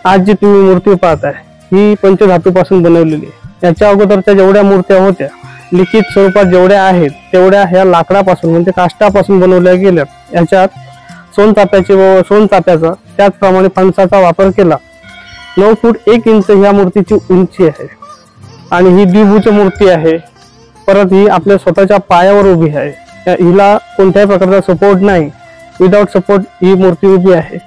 आज जी तुम्ही मूर्ती पाहताय ही पंचधातूपासून बनवलेली आहे। याच्या अगोदरच्या जेवढ्या मूर्त्या होत्या लिखित स्वरूपात जेवढ्या आहेत तेवढ्या ह्या लाकडापासून म्हणजे काष्टापासून बनवल्या गेल्या। याच्यात सोनचाफ्याची व सोनचाफ्याचा त्याचप्रमाणे फणसाचा वापर केला। 9 फूट 1 इंच ह्या मूर्तीची उंची आहे आणि ही द्विभुज मूर्ती आहे। परत ही आपल्या स्वतःच्या पायावर उभी आहे, हिला कोणत्याही प्रकारचा सपोर्ट नाही, विदाउट सपोर्ट ही मूर्ती उभी आहे।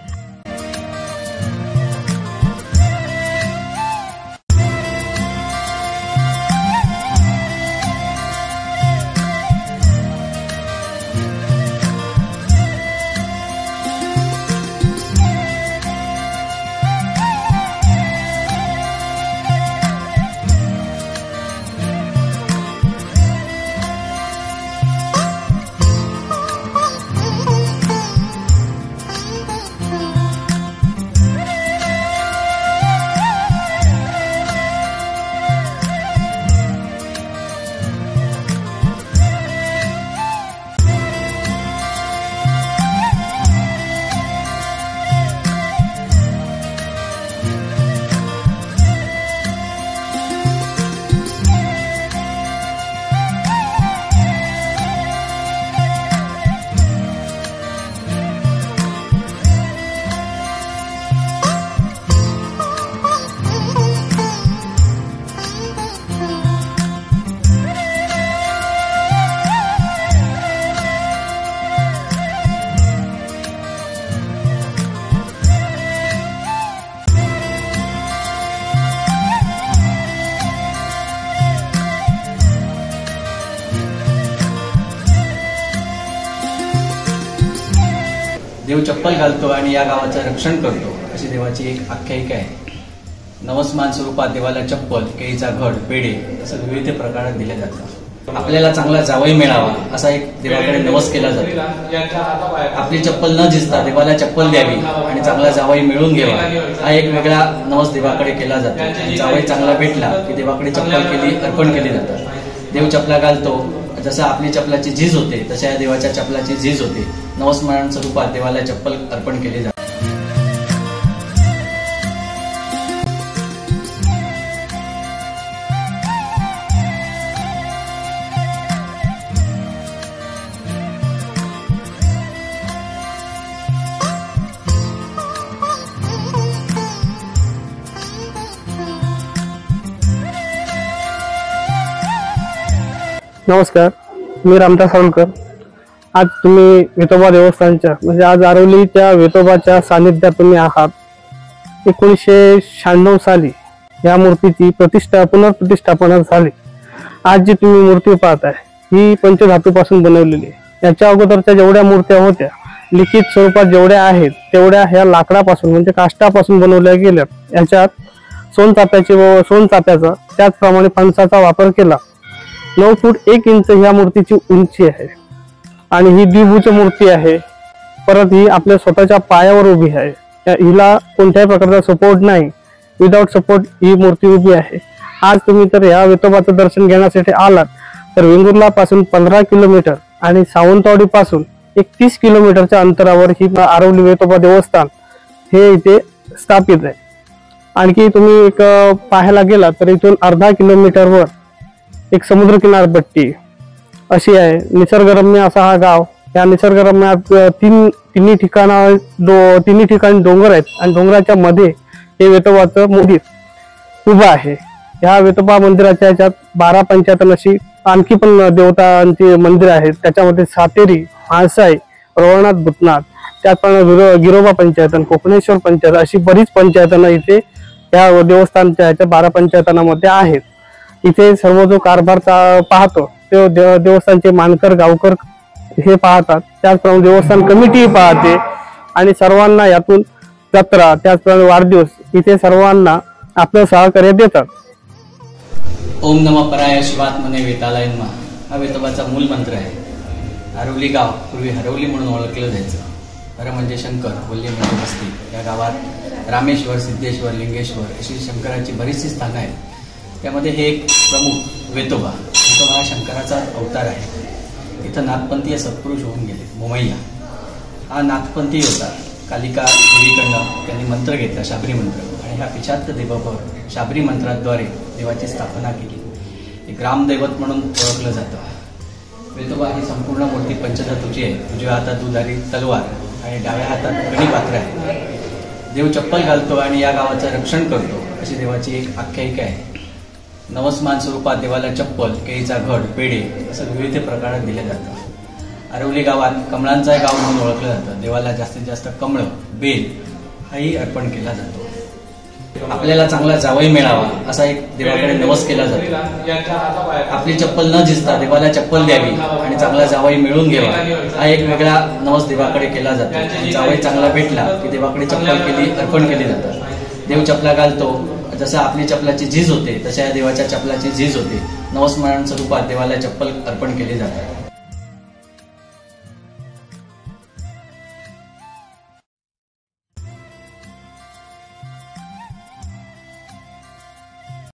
देव चप्पल घालतो आणि या गावाचं रक्षण करतो अशी देवाची एक आख्यायिका आहे। नवसमान स्वरूपात देवाला चप्पल, केळीचा घड, पेढे असं विविध प्रकारात दिले जातात। आपल्याला चांगला जावई मिळावा असा एक देवाकडे नवस केला जातो। आपली चप्पल न झिजता देवाला चप्पल द्यावी आणि चांगला जावई मिळून घ्यावा हा एक वेगळा नवस देवाकडे केला जातो। जावई चांगला भेटला की देवाकडे चप्पल केली अर्पण केली जातात। देव चपला घालतो, जसं आपली चपलाची झीज होते तशा या देवाच्या चपलाची झीज होते। नवस्मरण स्वरूपात देवाला चप्पल अर्पण केली जाते। नमस्कार, मी रामदास सावलकर। आज तुम्ही वेतोबा देवस्थानच्या म्हणजे आज आरवलीच्या वेतोबाच्या सानिध्यात तुम्ही आहात। 1996 साली या मूर्तीची पुनर्प्रतिष्ठापना झाली। आज जी तुम्ही मूर्ती पाहताय ही पंचधातूपासून बनवलेली आहे। याच्या अगोदरच्या जेवढ्या मूर्त्या होत्या लिखित स्वरूपात जेवढ्या आहेत तेवढ्या ह्या लाकडापासून म्हणजे काष्टापासून बनवल्या गेल्या। याच्यात सोनचाफ्याची व सोनचाफ्याचा त्याचप्रमाणे फणसाचा वापर केला। 9 फूट 1 इंच ह्या मूर्तीची उंची आहे आणि ही द्विभुज मूर्ती आहे। परत ही आपल्या स्वतःच्या पायावर उभी आहे, हिला कोणत्याही प्रकारचा सपोर्ट नाही, विदाउट सपोर्ट ही मूर्ती उभी आहे। आज तुम्ही तर या वेतोबाचं दर्शन घेण्यासाठी आलात तर वेंगुर्ला पासून 15 किलोमीटर आणि सावंतवाडी पासून 30 किलोमीटरच्या अंतरावर ही आरवली वेतोबा देवस्थान हे इथे स्थापित आहे। आणखी तुम्ही एक पाहायला गेला तर इथून अर्धा किलोमीटरवर एक समुद्र किनारपट्टी अशी आहे। निसर्गरम्य असा हा गाव। या निसर्गरम्यात तिन्ही ठिकाणी डोंगर आहेत आणि डोंगराच्या मध्ये हे वेतोबाचं मंदिर उभं आहे। या वेतोबा मंदिराच्या याच्यात 12 पंचायतन अशी आणखी पण देवतांची मंदिर आहेत। त्याच्यामध्ये सातेरी, म्हाळसाई, रवळनाथ, भूतनाथ, त्याचप्रमाणे गिरोबा पंचायतन, कोकणेश्वर पंचायत अशी बरीच पंचायतन इथे या देवस्थानच्या याच्या 12 पंचायतनामध्ये आहेत। इथे सर्व जो कारभार पाहतो ते देवस्थानचे मानकर गावकर हे पाहतात, त्याचप्रमाणे देवस्थान कमिटी पाहते आणि सर्वांना यातून जत्रा त्याचप्रमाणे वाढदिवस इथे सर्वांना आपलं सहकार्य देतात। ओम नमः पराय शिवात्मने वेतालाय नमः हा वेतोबाचा मूल मंत्र आहे। आरवली गाव पूर्वी हरवली म्हणून ओळखलं जायचं। हर म्हणजे शंकर, वल्ली म्हणजे वस्ती। या गावात रामेश्वर, सिद्धेश्वर, लिंगेश्वर अशी शंकराची बरीचशी स्थानं आहेत। त्यामध्ये हे एक प्रमुख वेतोबा हा शंकराचा अवतार आहे। इथं नाथपंथीय सत्पुरुष होऊन गेले। मोमय्या हा नाथपंथी होता। कालिका देवीकडनं त्यांनी मंत्र घेतला, शाबरी मंत्र, आणि ह्या पिशाच देवावर शाबरी मंत्राद्वारे देवाची स्थापना केली. हे ग्रामदैवत म्हणून ओळखलं जातं. वेतोबा ही संपूर्ण मूर्ती पंचधातूची आहे. उजव्या हातात दुधारी तलवार आणि डाव्या हातात गणी पात्र आहे. देव चप्पल घालतो आणि या गावाचं रक्षण करतो अशी देवाची एक आख्यायिका आहे. नवसमान स्वरूपात देवाला चप्पल, केळीचा घड, पेढे असं विविध प्रकारात दिले जातं. आरवली गावात कमळांचा गाव म्हणून ओळखलं जातं. देवाला जास्तीत जास्त कमळ, बेल हाही अर्पण केला जातो. आपल्याला चांगला जावई मिळावा असा एक देवाकडे नवस केला जातो. आपली चप्पल न झिजता देवाला चप्पल द्यावी आणि चांगला जावई मिळून घ्यावा हा एक वेगळा नवस देवाकडे केला जातो. जावई चांगला भेटला की देवाकडे चप्पल अर्पण केली जातात. देव चपला घालतो, जसं आपली चपलाची झीज होते तशा या देवाच्या चपलाची झीज होते. नवस्मरण स्वरूपात देवाला चप्पल अर्पण केली जातात.